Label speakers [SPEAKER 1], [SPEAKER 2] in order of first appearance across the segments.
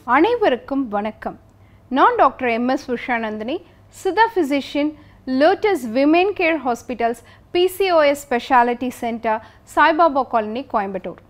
[SPEAKER 1] அனைவருக்கும் வணக்கம். நான் doctor MS Ushanandini, Siddha physician, Lotus Women Care Hospitals, PCOS Specialty Center, Saibaba colony, Coimbatore.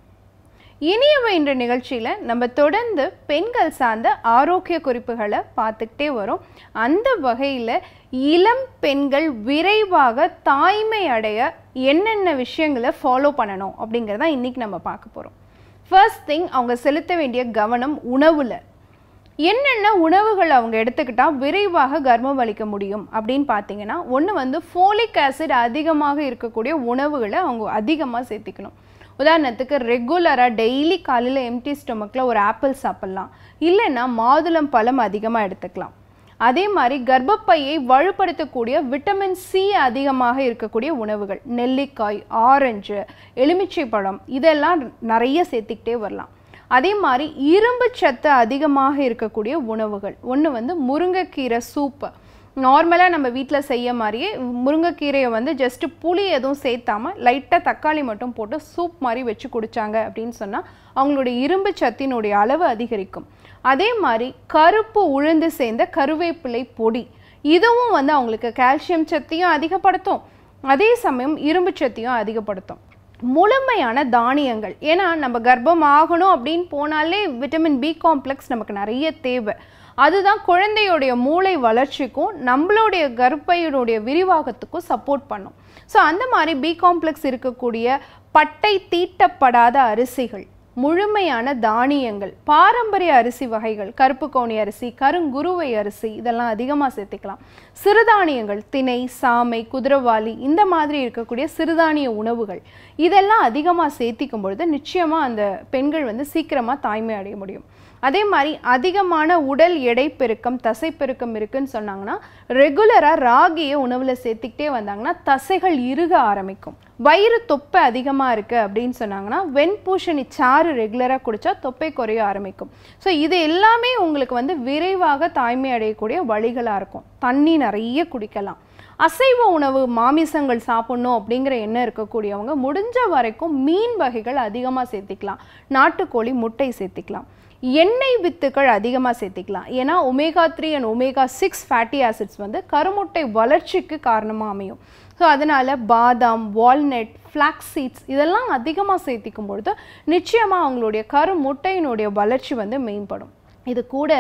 [SPEAKER 1] இனியவை என்ற நிகழ்ச்சியில் நம்ம தொடர்ந்து பெண்கள் சார்ந்த ஆரோக்கிய குறிப்புகளை பார்த்துக்கிட்டே வரோம். அந்த வகையில் இளம் பெண்கள் விரைவாக தாய்மை அடைய என்னென்ன விஷயங்களை ஃபாலோ பண்ணணும் அப்படிங்கிறதான் இன்றைக்கி நம்ம பார்க்க போகிறோம். ஃபர்ஸ்ட் திங், அவங்க செலுத்த வேண்டிய கவனம் உணவில். என்னென்ன உணவுகள் அவங்க எடுத்துக்கிட்டால் விரைவாக கர்ப்பம் அளிக்க முடியும் அப்படின்னு பார்த்தீங்கன்னா, ஒன்று ஃபோலிக் ஆசிட் அதிகமாக இருக்கக்கூடிய உணவுகளை அவங்க அதிகமாக சேர்த்திக்கணும். உதாரணத்துக்கு ரெகுலராக டெய்லி காலையில் எம்டி ஸ்டொமக்கில் ஒரு ஆப்பிள் சாப்பிட்லாம், இல்லைன்னா மாதுளம் பழம் அதிகமாக எடுத்துக்கலாம். அதே மாதிரி கர்ப்பப்பையை வலுப்படுத்தக்கூடிய விட்டமின் சி அதிகமாக இருக்கக்கூடிய உணவுகள், நெல்லிக்காய், ஆரஞ்சு, எலுமிச்சை பழம், இதெல்லாம் நிறைய சேர்த்துக்கிட்டே வரலாம். அதே மாதிரி இரும்பு சத்து அதிகமாக இருக்கக்கூடிய உணவுகள், ஒன்று முருங்கைக்கீரை சூப்பு. நார்மலாக நம்ம வீட்டில் செய்ய மாதிரியே முருங்கைக்கீரையை ஜஸ்ட்டு புளி எதுவும் சேர்த்தாமல் லைட்டாக தக்காளி மட்டும் போட்டு சூப் மாதிரி வச்சு குடித்தாங்க அப்படின்னு சொன்னால் அவங்களுடைய இரும்பு சத்தினுடைய அளவு அதிகரிக்கும். அதே மாதிரி கருப்பு உளுந்து சேர்ந்த கருவேப்பிலை பொடி, இதுவும் அவங்களுக்கு கால்சியம் சத்தையும் அதிகப்படுத்தும், அதே சமயம் இரும்பு சத்தையும் அதிகப்படுத்தும். முழுமையான தானியங்கள், ஏன்னா நம்ம கர்ப்பம் ஆகணும் அப்படின்னு போனாலே விட்டமின் பி காம்ப்ளெக்ஸ் நமக்கு நிறைய தேவை. அதுதான் குழந்தையுடைய மூளை வளர்ச்சிக்கும் நம்மளுடைய கர்ப்பையினுடைய விரிவாகத்துக்கும் சப்போர்ட் பண்ணும். ஸோ அந்த மாதிரி பி காம்ப்ளெக்ஸ் இருக்கக்கூடிய பட்டை தீட்டப்படாத அரிசிகள், முழுமையான தானியங்கள், பாரம்பரிய அரிசி வகைகள், கருப்பு கவுனி அரிசி, கருங்குருவை அரிசி, இதெல்லாம் அதிகமாக சேர்த்துக்கலாம். சிறுதானியங்கள், திணை, சாமை, குதிரைவாலி, இந்த மாதிரி இருக்கக்கூடிய சிறுதானிய உணவுகள், இதெல்லாம் அதிகமாக சேர்த்திக்கும் பொழுது நிச்சயமாக அந்த பெண்கள் சீக்கிரமாக தாய்மை அடைய முடியும். அதே மாதிரி அதிகமான உடல் எடை பெருக்கம், தசை பெருக்கம் இருக்குன்னு சொன்னாங்கன்னா ரெகுலராக ராகியை உணவில் சேர்த்துக்கிட்டே வந்தாங்கன்னா தசைகள் இறுக ஆரம்பிக்கும். வயிறு தொப்பை அதிகமாக இருக்குது அப்படின்னு சொன்னாங்கன்னா வெண்பூசணி சாறு ரெகுலராக குடித்தா தொப்பை குறைய ஆரம்பிக்கும். ஸோ இது எல்லாமே உங்களுக்கு விரைவாக தாய்மை அடையக்கூடிய வழிகளாக இருக்கும். தண்ணி நிறைய குடிக்கலாம். அசைவ உணவு, மாமிசங்கள் சாப்பிட்ணும் அப்படிங்கிற எண்ணம் இருக்கக்கூடியவங்க முடிஞ்ச வரைக்கும் மீன் வகைகள் அதிகமாக சேர்த்திக்கலாம். நாட்டுக்கோழி முட்டை சேர்த்திக்கலாம். எண்ணெய் வித்துக்கள் அதிகமாக சேர்த்திக்கலாம். ஏன்னா omega 3 and omega 6 fatty acids கருமுட்டை வளர்ச்சிக்கு காரணமாக அமையும். ஸோ அதனால் பாதாம், வால்நட், ஃப்ளாக்ஸ் சீட்ஸ் இதெல்லாம் அதிகமாக சேர்த்திக்கும் பொழுது நிச்சயமாக அவங்களுடைய கருமுட்டையினுடைய வளர்ச்சி மேம்படும். இது கூட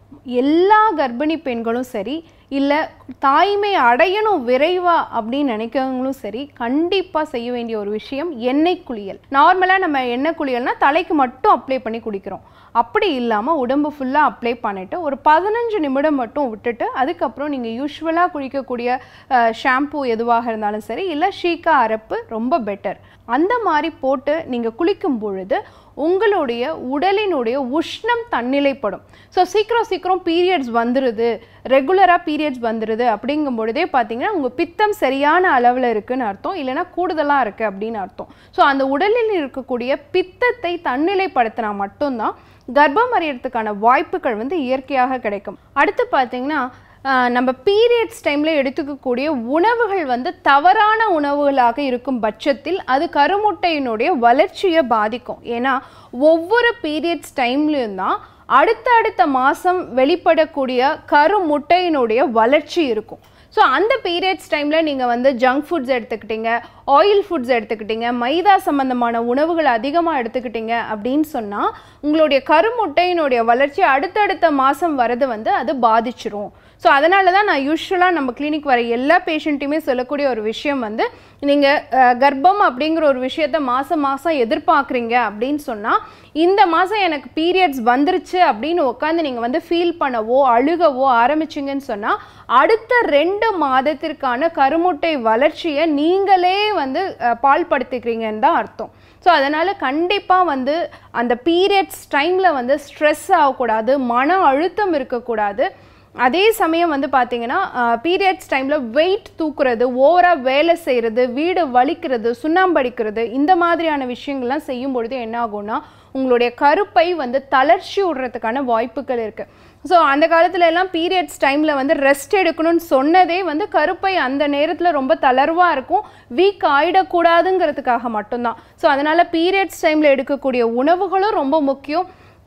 [SPEAKER 1] எல்லா கர்ப்பிணி பெண்களும் சரி, இல்லை தாய்மை அடையணும் விரைவாக அப்படின்னு நினைக்கிறவங்களும் சரி, கண்டிப்பாக செய்ய வேண்டிய ஒரு விஷயம் எண்ணெய் குளியல். நார்மலாக நம்ம எண்ணெய் குளியல்னால் தலைக்கு மட்டும் அப்ளை பண்ணி குடிக்கிறோம். அப்படி இல்லாமல் உடம்பு ஃபுல்லாக அப்ளை பண்ணிவிட்டு ஒரு 15 நிமிடம் மட்டும் விட்டுட்டு அதுக்கப்புறம் நீங்கள் யூஸ்வலாக குளிக்கக்கூடிய ஷாம்பூ எதுவாக இருந்தாலும் சரி, இல்லை ஷீக்கா அரப்பு ரொம்ப பெட்டர். அந்த மாதிரி போட்டு நீங்கள் குளிக்கும் பொழுது உங்களுடைய உடலினுடைய உஷ்ணம் தன்னிலைப்படும். ஸோ சீக்கிரம் பீரியட்ஸ் வந்துடுது, ரெகுலராக பீரியட்ஸ் வந்துடுது அப்படிங்கும் பொழுதே பார்த்தீங்கன்னா உங்கள் பித்தம் சரியான அளவில் இருக்குதுன்னு அர்த்தம், இல்லைனா கூடுதலாக இருக்குது அப்படின்னு அர்த்தம். ஸோ அந்த உடலில் இருக்கக்கூடிய பித்தத்தை தன்னிலைப்படுத்தினா மட்டும்தான் கர்ப்பம் அடையிறதுக்கான வாய்ப்புகள் இயற்கையாக கிடைக்கும். அடுத்து பார்த்தீங்கன்னா நம்ம பீரியட்ஸ் டைமில் எடுத்துக்கக்கூடிய உணவுகள் தவறான உணவுகளாக இருக்கும் பட்சத்தில் அது கருமுட்டையினுடைய வளர்ச்சியை பாதிக்கும். ஏன்னா ஒவ்வொரு பீரியட்ஸ் டைம்லையும் தான் அடுத்த மாதம் வெளிப்படக்கூடிய கருமுட்டையினுடைய வளர்ச்சி இருக்கும். ஸோ அந்த பீரியட்ஸ் டைமில் நீங்கள் ஜங்க் ஃபுட்ஸ் எடுத்துக்கிட்டீங்க, ஆயில் ஃபுட்ஸ் எடுத்துக்கிட்டீங்க, மைதா சம்மந்தமான உணவுகள் அதிகமாக எடுத்துக்கிட்டீங்க அப்படின்னு சொன்னால் உங்களுடைய கருமுட்டையினுடைய வளர்ச்சி அடுத்த மாதம் வரது அது பாதிச்சிரும். ஸோ அதனால தான் நான் யூஸ்வலாக நம்ம கிளினிக் வர எல்லா பேஷண்ட்டையுமே சொல்லக்கூடிய ஒரு விஷயம் நீங்கள் கர்ப்பம் அப்படிங்கிற ஒரு விஷயத்த மாதம் எதிர்பார்க்குறீங்க அப்படின்னு சொன்னால் இந்த மாதம் எனக்கு பீரியட்ஸ் வந்துருச்சு அப்படின்னு உட்காந்து நீங்கள் ஃபீல் பண்ணவோ அழுகவோ ஆரம்பிச்சிங்கன்னு சொன்னால் அடுத்த 2 மாதத்திற்கான கருமுட்டை வளர்ச்சியை நீங்களே பால்படுத்திக்கிறீங்கன்னு தான் அர்த்தம். ஸோ அதனால் கண்டிப்பாக அந்த பீரியட்ஸ் டைமில் ஸ்ட்ரெஸ் ஆகக்கூடாது, மன அழுத்தம் இருக்கக்கூடாது. அதே சமயம் பார்த்தீங்கன்னா பீரியட்ஸ் டைமில் வெயிட் தூக்குறது, ஓவராக வேலை செய்கிறது, வீடு வலிக்கிறது, சுண்ணாம்படிக்கிறது, இந்த மாதிரியான விஷயங்கள்லாம் செய்யும் பொழுது என்ன ஆகும்னா உங்களுடைய கருப்பை தளர்ச்சி விடுறதுக்கான வாய்ப்புகள் இருக்குது. ஸோ அந்த காலத்துல எல்லாம் பீரியட்ஸ் டைமில் ரெஸ்ட் எடுக்கணும்னு சொன்னதே கருப்பை அந்த நேரத்தில் ரொம்ப தளர்வாக இருக்கும், வீக் ஆகிடக்கூடாதுங்கிறதுக்காக மட்டும்தான். ஸோ அதனால் பீரியட்ஸ் டைமில் எடுக்கக்கூடிய உணவுகளும் ரொம்ப முக்கியம்.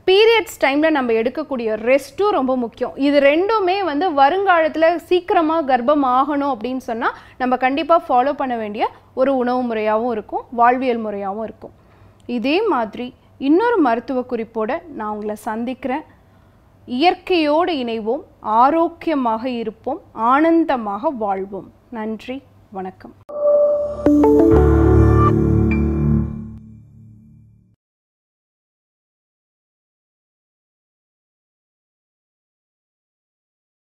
[SPEAKER 1] பீரியட்ஸ் டைமில் நம்ம எடுக்கக்கூடிய ரெஸ்ட்டும் ரொம்ப முக்கியம். இது ரெண்டுமே வந்து வருங்காலத்தில் சீக்கிரமாக கர்ப்பம் ஆகணும் அப்படின்னு சொன்னால் நம்ம கண்டிப்பாக ஃபாலோ பண்ண வேண்டிய ஒரு உணவு முறையாகவும் இருக்கும், வாழ்வியல் முறையாகவும் இருக்கும். இதே மாதிரி இன்னொரு மருத்துவ குறிப்போடு நான் உங்களை சந்திக்கிறேன். இயற்கையோடு இணைவோம், ஆரோக்கியமாக இருப்போம், ஆனந்தமாக வாழ்வோம். நன்றி, வணக்கம்.